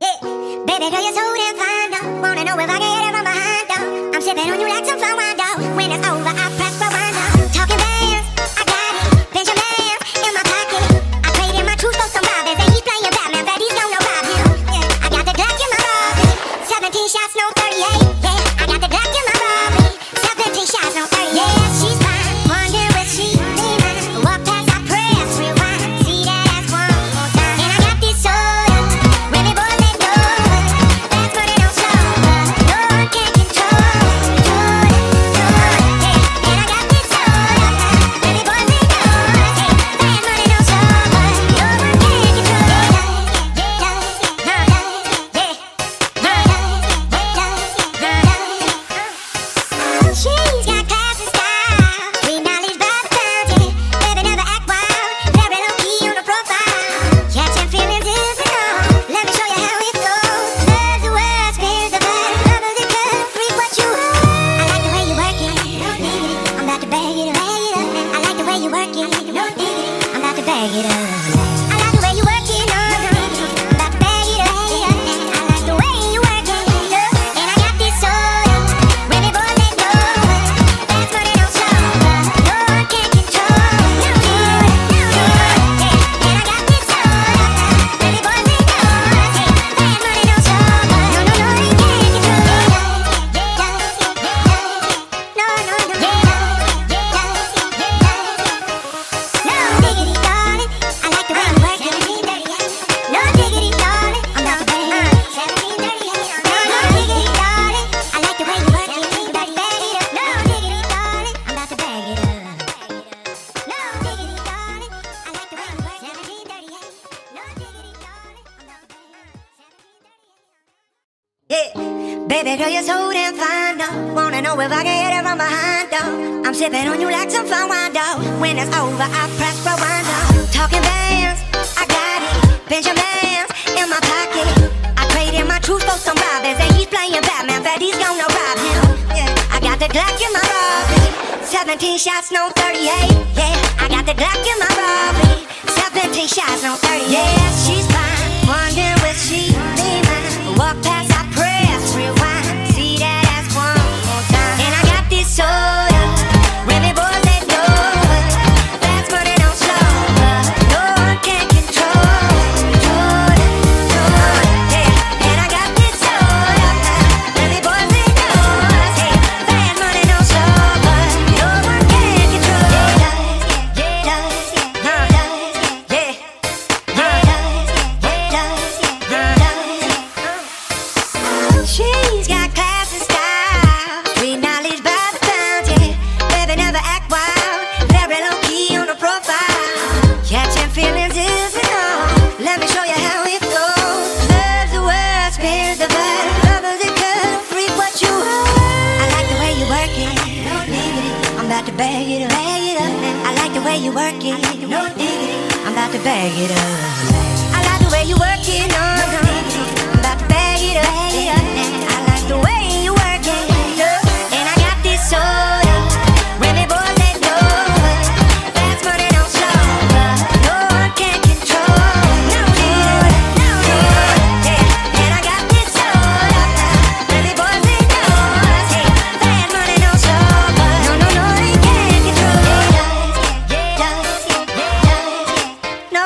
Yeah. Baby girl, you're so damn fine, though. Wanna know if I can hit it from behind, though. I'm sipping on you like some fun wine, though. When it's over, I press rewind, though. Talking bands, I got it. Benjamins in my pocket. I traded my truth for some Robins. And he's playing Batman, but he's gonna rob him. Yeah. I got the Glock in my Robin. 17 shots, no 38. Yeah. I got the Glock in my Robin. 17 shots, no 38. Yeah, she's fine. Wonder if she be mine. Walk past, I press rewind. See that ass one more time. And I got this soda. Remy boys, they know it. That's what it don't slow. No one can control it. Do it. Yeah. And I got this soda. Remy boys, they know it. That's what it don't slow. No one can control it. She's got class and style. Sweet knowledge by the fountain. Baby never act wild. Very low key on the profile. Catching feelings is a no. Let me show you how it goes. Love's the word, spins the blood. Love is the curve, freak what you want. I like the way you work it. No diggity. I'm about to bag it up. I like the way you work it. No diggity. I'm about to bag it up. I like the way you work it. No diggity. I'm about to bag it up. I like the way you work it. And I got this soda. Remy boys, they know it. That's what it don't slow. No one can control it. No do it. And I got this soda. Remy boys, they know it. That's what it don't slow. No, you can't control it. No, diggity, darling. I like the way you work it. No diggity, darling. I'm about to bang it up. 1738. No diggity, darling. I like the way you work it. No diggity, darling. I'm about to bag it up. No diggity, darling. I like the way you work it. 1738. No diggity, darling. I'm about to bang it up. Yeah. Baby girl, you're so damn fine, though. Wanna know if I can hit it from behind, though. I'm sipping on you like some fun wine, though. When it's over, I press rewind, though. Talking bands, I got it. Benjamins in my pocket. I traded my truth for some Robins. And he's playing Batman, but he's gonna rob him. Yeah. I got the Glock in my Robin. 17 shots, no 38. Yeah, I got the Glock in my Robin. 17 shots, no 38. Yeah, she's fine. Wonder if she be mine. Walk past, I press rewind. See that ass one more time. And I got this soda. Remy boys, they know it. That's what it don't slow. No one can control it. Do it. Yeah. And I got this soda. Remy boys, they know it. That's what it don't slow. No one can control it. She's got class and style. Sweet knowledge by the fountain. Baby never act wild. Very low key on the profile. Catching feelings is a no. Let me show you how it goes. Love's the word, spins the blood. Love is the curve, freak what you want. I like the way you work it. No diggity. I'm about to bag it up. I like the way you work it. No diggity. I'm about to bag it up. I like the way you work it. No diggity. I'm about to bag it up. I like the way you work it. And I got this soda. Remy boys, they know it. That's what it don't slow. No one can control it. No do it. Yeah. And I got this soda. Remy boys, they know it. That's what it don't slow. No, you can't control it. No.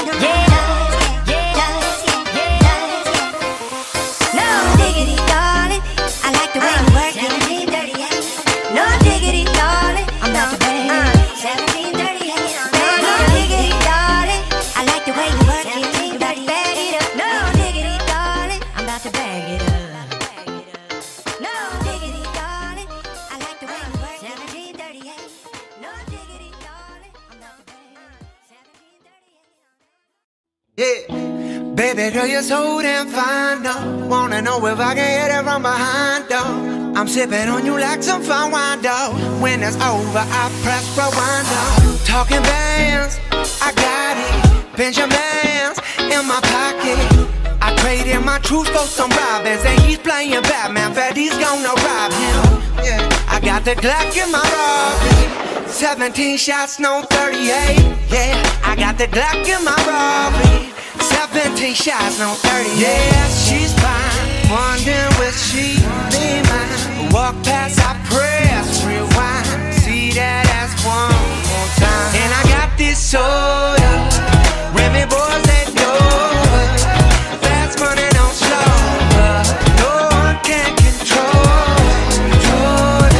No diggity, darling. I like the way you work it. 1738. No diggity, darling. I'm about to bang it. 1738. No diggity, darling. I like the way you work it. I'm about to bag it up. No diggity, darling. I'm about to bag it up. No diggity, darling. I like the way you work it. 1738. No diggity, darling. I'm about to bag it up. 1738. Yeah, baby girl, you're so damn fine, though. Wanna know if I can hit it from behind, though. I'm sipping on you like some fun wine, though. When it's over, I press rewind, though. Talking bands, I got it. Benjamins in my pocket. I traded my truth for some Robins. And he's playing Batman, but he's gonna rob him. Yeah, I got the Glock in my Robin. 17 shots, no 38. Yeah, I got the Glock in my Robin. 17 shots, no 30. Yeah, she's fine. Wondering will she be mine? Walk past, I press rewind. See that ass one more time. And I got this soda. Remy boys that know her. Fast money don't slow her. No one can control it.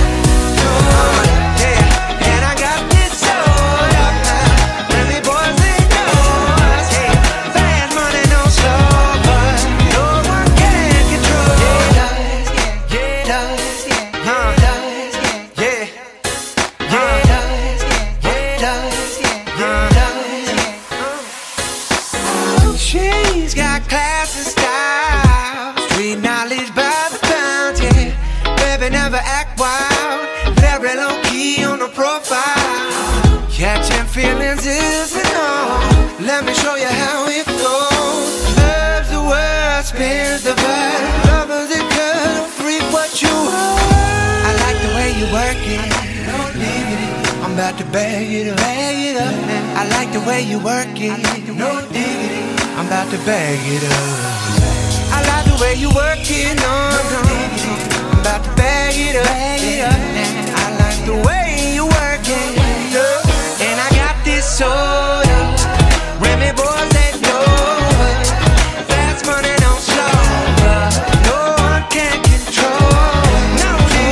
Yeah. And I got this soda. Remy boys that know us. Yeah. Fast money don't slow her. No one can control it. She's got class and style, street knowledge by the pound, yeah. Baby never act wild, very low key on the profile. Catching feelings isn't all. Let me show you how it goes. Loves the word, spins the verb. Lovers it could freak what you are. I like the way you work it. Don't leave it. I'm about to bag it up. I like the way you work it. No diggity. I'm about to bag it up. I like the way you work it. No, I'm about to bag it up. I like the way you work it. And I got this soda. Remy boys that know her. Fast money don't slow her. No one can control. No,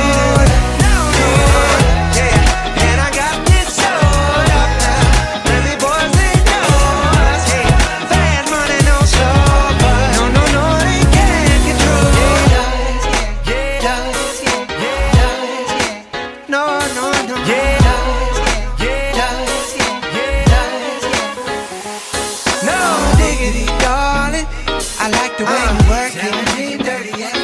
yeah. And I got this soda. Remy boys that know us. Yeah. Fast money don't slow her. No, they can't control. No. No diggity, darling. I like the way you work it.